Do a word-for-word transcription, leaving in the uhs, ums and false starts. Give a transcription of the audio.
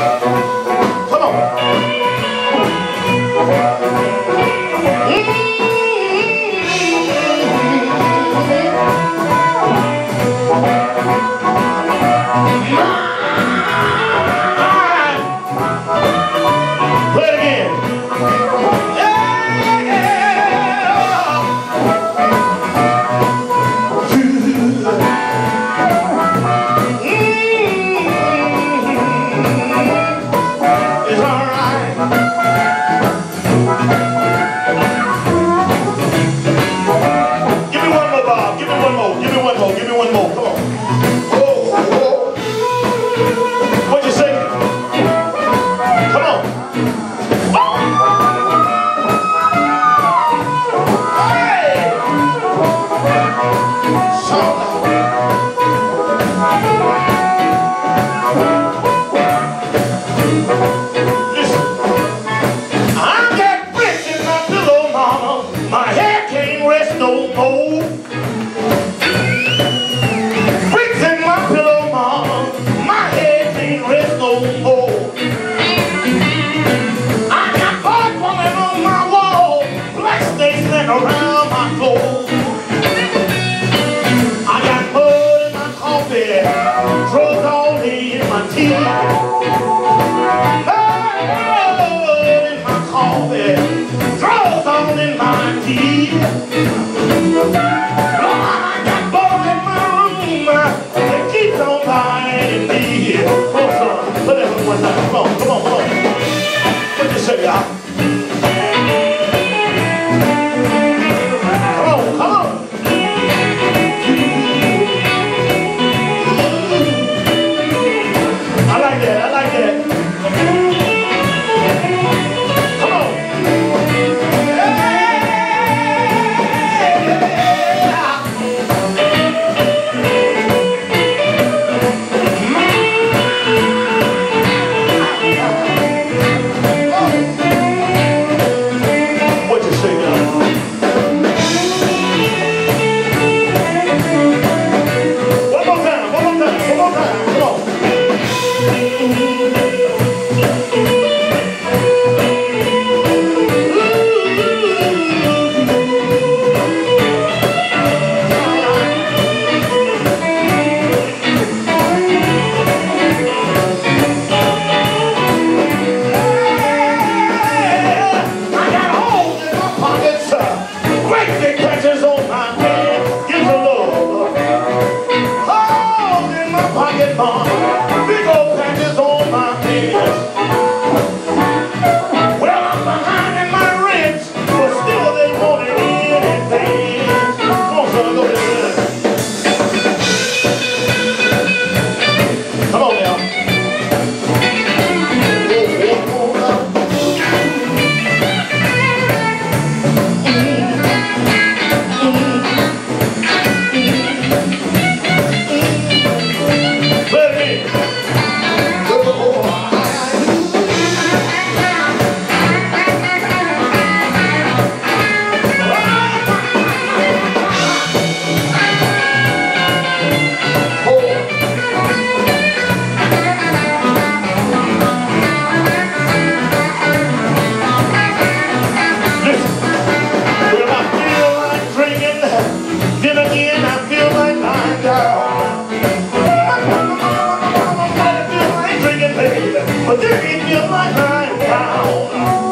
Come on. Play it again. Around my floor, I got mud in my coffee, drugs all in my tea. Mud in my coffee, drugs all in my tea. Lord, I got boys in my room that keeps on biting me. Come on, son, put that one time. Come on, come on, come on. What you say, y'all? Big old patches on my head. Well, I'm behind in my rent, but still they wanted anything. Come on, son, go ahead. Come on now. But there ain't feel like lying down.